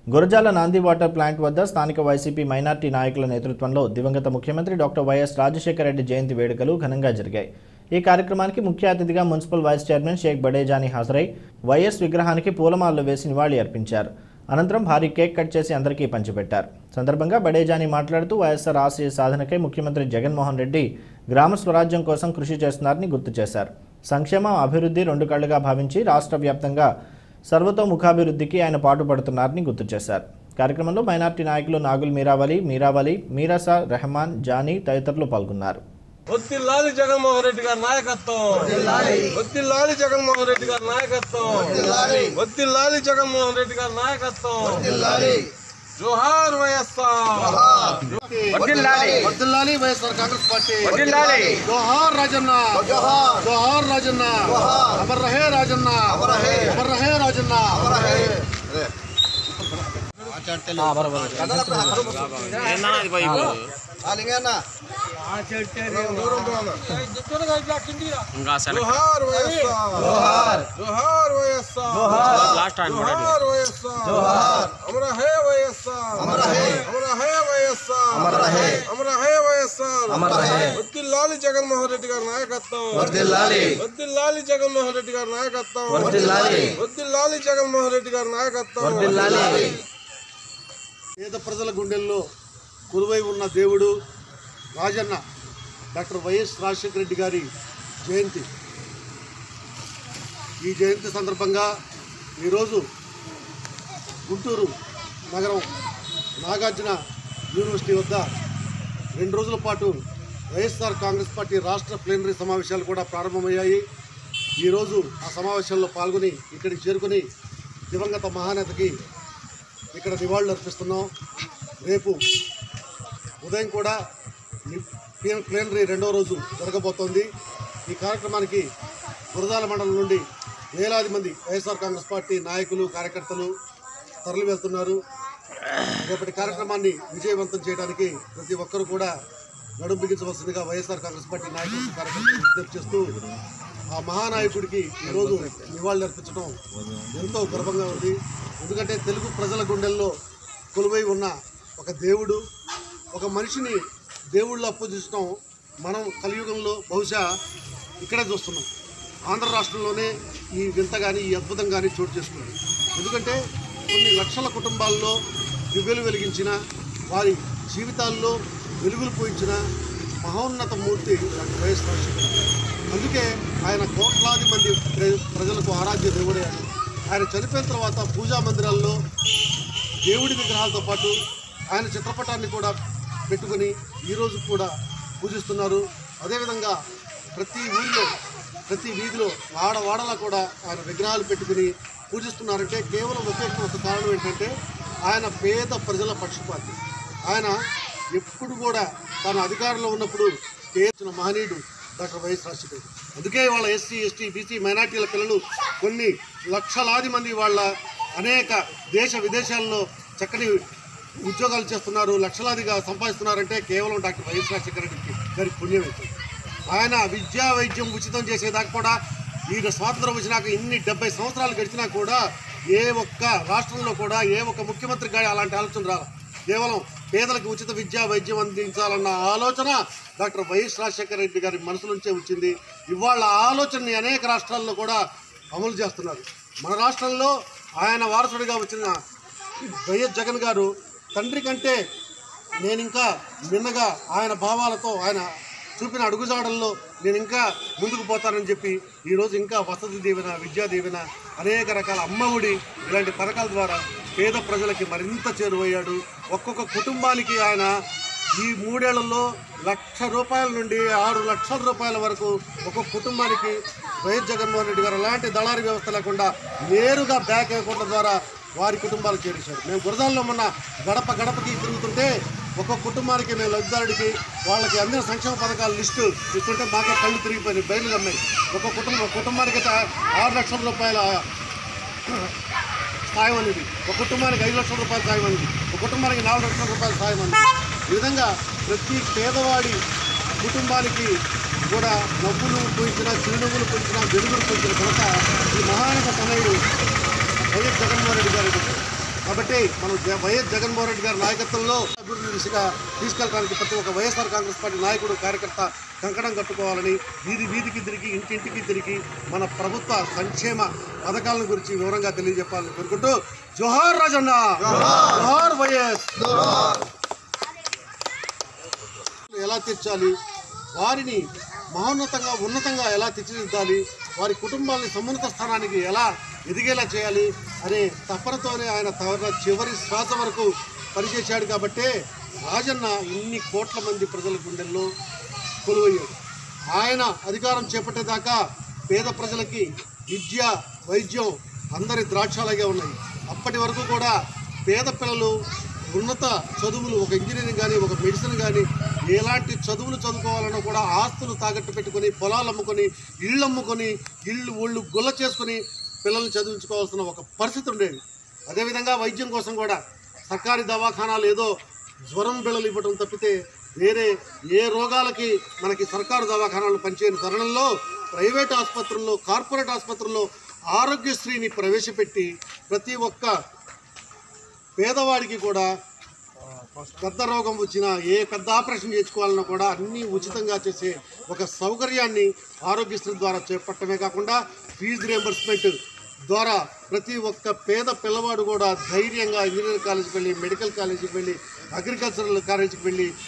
గురజాల నాంది water plant వద్ద స్థానిక వైసీపీ మైనార్టీ నాయకుల నేతృత్వంలో దివంగత ముఖ్యమంత్రి డాక్టర్ వైఎస్ రాజశేఖర రెడ్డి జయంతి వేడుకలు ఘనంగా జరిగాయి। ఈ కార్యక్రమానికి ముఖ్య అతిథిగా municipal vice chairman Shaik Badejani హాజరై వైఎస్ విగ్రహానికి పూలమాలలు వేసి నివాళి అర్పించారు। అనంతరం భారీ కేక్ కట్ చేసి అందరికీ పంచిపెట్టారు। సందర్భంగా బడేజానీ మాట్లాడుతూ వైఎస్ఆర్ ఆశయ సాధనకై ముఖ్యమంత్రి జగన్మోహన్ రెడ్డి గ్రామ స్వరాజ్యం కోసం కృషి చేస్తున్నారని గుర్తు చేశారు। సంక్షేమం అభివృద్ధి రెండు కళ్ళుగా భావించి రాష్ట్ర వ్యాప్తంగా సర్వతోముఖాభివృద్ధికి ఆయన పాటుపడుతున్నారని గుర్తు చేశారు। కార్యక్రమంలో మైనార్టీ నాయకులు నాగుల్ మీరావలి మీరాసా రెహమాన్ జానీ తదితరులు పాల్గొన్నారు। ఒత్తిల్లాలి జగన్మోహన్ రెడ్డి గారి నాయకత్వం, ఒత్తిల్లాలి జగన్మోహన్ రెడ్డి గారి నాయకత్వం, ఒత్తిల్లాలి జగన్మోహన్ రెడ్డి గారి నాయకత్వం। జోహార్ వైఎస్ఆర్, వర్ధిల్లాలి వైఎస్ఆర్ కాంగ్రెస్ పార్టీ, జోహార్ రాజన్న, జోహార్ రాజన్న, అమర్ రహే రాజన్న, అమర్ రహే రాజన్న। జోహార్ వైఎస్ఆర్, జోహార్ వైఎస్ఆర్, జోహార్ వైఎస్ఆర్, అమర్ రహే వైఎస్ఆర్, అమర్ రహే వైఎస్ఆర్, అమర్ రహే వైఎస్ఆర్। ఒత్తిల్లాలి జగన్మోహన్ రెడ్డి గారి నాయకత్వం, ఒత్తిల్లాలి జగన్మోహన్ రెడ్డి గారి నాయకత్వం, ఒత్తిల్లాలి జగన్మోహన్ రెడ్డి గారి నాయకత్వం। పేద ప్రజల గుండెల్లో కొలువై ఉన్న దేవుడు రాజన్న డాక్టర్ వైఎస్ రాజశేఖర రెడ్డి గారి జయంతి। ఈ జయంతి సందర్భంగా ఈరోజు గుంటూరు నగరం నాగార్జున యూనివర్సిటీ వద్ద 2 రోజుల పాటు వైఎస్ఆర్ కాంగ్రెస్ పార్టీ రాష్ట్ర ప్లీనరీ సమావేశాలు కూడా ప్రారంభమయ్యాయి। ఈరోజు ఆ సమావేశాల్లో పాల్గొని ఇక్కడికి చేరుకుని దివంగత మహానేతకి ఇక్కడ నివాళులు అర్పిస్తున్నాం। రేపు ఉదయం కూడా ప్లీనరీ 2వ రోజు జరగబోతోంది। ఈ కార్యక్రమానికి గురజాల మండలం నుండి వేలాది మంది వైఎస్ఆర్ కాంగ్రెస్ పార్టీ నాయకులు కార్యకర్తలు తరలి వెళ్తున్నారు। రేపటి కార్యక్రమాన్ని విజయవంతం చేయడానికి ప్రతి ఒక్కరూ కూడా నడుం బిగించవలసిందిగా వైఎస్ఆర్ కాంగ్రెస్ పార్టీ నాయకులు కార్యకర్తలు విజ్ఞప్తి చేస్తూ ఆ మహానాయకుడికి ఈరోజు నివాళులు అర్పించడం ఎంతో గర్వంగా ఉంది। ఎందుకంటే తెలుగు ప్రజల గుండెల్లో కొలువై ఉన్న ఒక దేవుడు, ఒక మనిషిని దేవుళ్ళ పూజించడం మనం కలియుగంలో బహుశా ఇక్కడే చూస్తున్నాం। ఆంధ్ర రాష్ట్రంలోనే ఈ వింత కానీ ఈ అద్భుతం కానీ చోటు చేసుకుంది। ఎందుకంటే కొన్ని లక్షల కుటుంబాల్లో దివ్యలు వెలిగించిన, వారి జీవితాల్లో వెలుగులు పోయించిన మహోన్నత మూర్తి డాక్టర్ వైఎస్ రాజశేఖర రెడ్డి। అందుకే ఆయన కోట్లాది మంది ప్రజలకు ఆరాధ్య దేవుడే। ఆయన చనిపోయిన తర్వాత పూజా మందిరాల్లో దేవుడి విగ్రహాలతో పాటు ఆయన చిత్రపటాన్ని కూడా పెట్టుకుని ఈరోజు కూడా పూజిస్తున్నారు। అదేవిధంగా ప్రతి ఊళ్ళో ప్రతి వీధిలో వాడవాడలా కూడా ఆయన విగ్రహాలు పెట్టుకుని పూజిస్తున్నారంటే కేవలం ఒక కారణం ఏంటంటే ఆయన పేద ప్రజల పక్షపాతి। ఆయన ఎప్పుడు కూడా తన అధికారంలో ఉన్నప్పుడు పేర్చిన మహనీయుడు డాక్టర్ వైఎస్ రాజశేఖర రెడ్డి। అందుకే వాళ్ళ ఎస్సీ ఎస్టీ బీసీ మైనార్టీల పిల్లలు కొన్ని లక్షలాది మంది వాళ్ళ అనేక దేశ విదేశాల్లో చక్కని ఉద్యోగాలు చేస్తున్నారు, లక్షలాదిగా సంపాదిస్తున్నారంటే కేవలం డాక్టర్ వైఎస్ రాజశేఖర రెడ్డి గారి పుణ్యం అవుతుంది। ఆయన విద్యా వైద్యం ఉచితం చేసేదాకా కూడా ఈ స్వాతంత్రం వచ్చినాక ఇన్ని 70 సంవత్సరాలు గడిచినా కూడా ఏ ఒక్క రాష్ట్రంలో కూడా ఏ ఒక్క ముఖ్యమంత్రి గారి అలాంటి ఆలోచన రాదు। కేవలం పేదలకు ఉచిత విద్యా వైద్యం అందించాలన్న ఆలోచన డాక్టర్ వైఎస్ రాజశేఖర రెడ్డి గారి మనసు నుంచే వచ్చింది। ఇవాళ ఆలోచనని అనేక రాష్ట్రాల్లో కూడా అమలు చేస్తున్నారు। మన రాష్ట్రంలో ఆయన వారసుడిగా వచ్చిన వైఎస్ జగన్ గారు తండ్రి కంటే నేను ఇంకా మిన్నగా ఆయన భావాలతో ఆయన చూపిన అడుగుజాడల్లో నేను ఇంకా ముందుకు పోతానని చెప్పి ఈరోజు ఇంకా వసతి దీవెన, విద్యా దీవెన, అనేక రకాల అమ్మఒడి ఇలాంటి పథకాల ద్వారా పేద ప్రజలకి మరింత చేరువయ్యాడు। ఒక్కొక్క కుటుంబానికి ఆయన ఈ 3 ఏళ్లలో ₹1,00,000 నుండి 6 లక్షల రూపాయల వరకు ఒక్కొక్క కుటుంబానికి వైఎస్ జగన్మోహన్ రెడ్డి గారు ఎలాంటి దళారీ వ్యవస్థ లేకుండా నేరుగా బ్యాంక్ అకౌంట్ల ద్వారా వారి కుటుంబాలు చేర్చారు। మేము గురజాలలో మొన్న గడప గడపకి తిరుగుతుంటే ఒక్కొక్క కుటుంబానికి మేము లబ్ధిదారుడికి వాళ్ళకి అందిన సంక్షేమ పథకాల లిస్టు ఇస్తుంటే మాకే కళ్ళు తిరిగిపోయినాయి, బయలు కమ్మాయి। ఒక్కొక్క కుటుంబానికి 6 లక్షల రూపాయల సాయం అనేది, ఒక కుటుంబానికి 5 లక్షల రూపాయల సాయం అనేది, ఒక కుటుంబానికి 4 లక్షల రూపాయల సాయం అనేది। ఈ విధంగా ప్రతి పేదవాడి కుటుంబానికి కూడా నవ్వులు పోయించిన, చిరునవ్వులు పోయించిన, వెలుగులు పోయించిన ఘనత ఈ మహానగ తనయుడు వైఎస్ జగన్మోహన్ రెడ్డి గారు కాబట్టి మనం వైఎస్ జగన్మోహన్ రెడ్డి గారి నాయకత్వంలో అభివృద్ధి దిశగా తీసుకెళ్ళడానికి ప్రతి ఒక్క వైఎస్ఆర్ కాంగ్రెస్ పార్టీ నాయకుడు కార్యకర్త కంకణం కట్టుకోవాలని వీధికి తిరిగి ఇంటింటికి తిరిగి మన ప్రభుత్వ సంక్షేమ పథకాల గురించి వివరంగా తెలియజెప్పాలని కోరుకుంటూ జోహార్ రాజన్న, జోహార్ వైఎస్. ఎలా తీర్చాలి, వారిని మహోన్నతంగా ఉన్నతంగా ఎలా తీర్చిదిద్దాలి, వారి కుటుంబాలని సమున్నత స్థానానికి ఎలా ఎదిగేలా చేయాలి అనే తపనతోనే ఆయన తన చివరి శ్వాస వరకు పనిచేశాడు. కాబట్టే రాజన్న ఇన్ని కోట్ల మంది ప్రజల గుండెల్లో కొలువయ్యాడు. ఆయన అధికారం చేపట్టేదాకా పేద ప్రజలకి విద్య, వైద్యం అందరి ద్రాక్షాలుగా ఉన్నాయి. అప్పటి వరకు కూడా పేద పిల్లలు ఉన్నత చదువులు, ఒక ఇంజనీరింగ్ కానీ ఒక మెడిసిన్ కానీ ఎలాంటి చదువులు చదువుకోవాలన్నా కూడా ఆస్తులు తాకట్టు పెట్టుకొని, పొలాలు అమ్ముకొని, ఇళ్ళు అమ్ముకొని, ఒళ్ళు గుల్ల చేసుకుని పిల్లల్ని చదివించుకోవాల్సిన ఒక పరిస్థితి ఉండేది. అదేవిధంగా వైద్యం కోసం కూడా సర్కారీ దవాఖానాలు ఏదో జ్వరం బిళ్ళలు ఇవ్వడం తప్పితే వేరే ఏ రోగాలకి మనకి సర్కారు దవాఖానాలు పనిచేయని తరుణంలో ప్రైవేట్ ఆసుపత్రుల్లో, కార్పొరేట్ ఆసుపత్రుల్లో ఆరోగ్యశ్రీని ప్రవేశపెట్టి ప్రతి ఒక్క పేదవాడికి కూడా పెద్ద రోగం వచ్చినా, ఏ పెద్ద ఆపరేషన్ చేయించుకోవాలన్నా కూడా అన్నీ ఉచితంగా చేసే ఒక సౌకర్యాన్ని ఆరోగ్యశ్రీ ద్వారా చేపట్టమే కాకుండా ఫీజు రియంబర్స్మెంట్ ద్వారా ప్రతి ఒక్క పేద పిల్లవాడు కూడా ధైర్యంగా ఇంజనీరింగ్ కాలేజీకి వెళ్ళి, మెడికల్ కాలేజీకి వెళ్ళి, అగ్రికల్చరల్ కాలేజీకి వెళ్ళి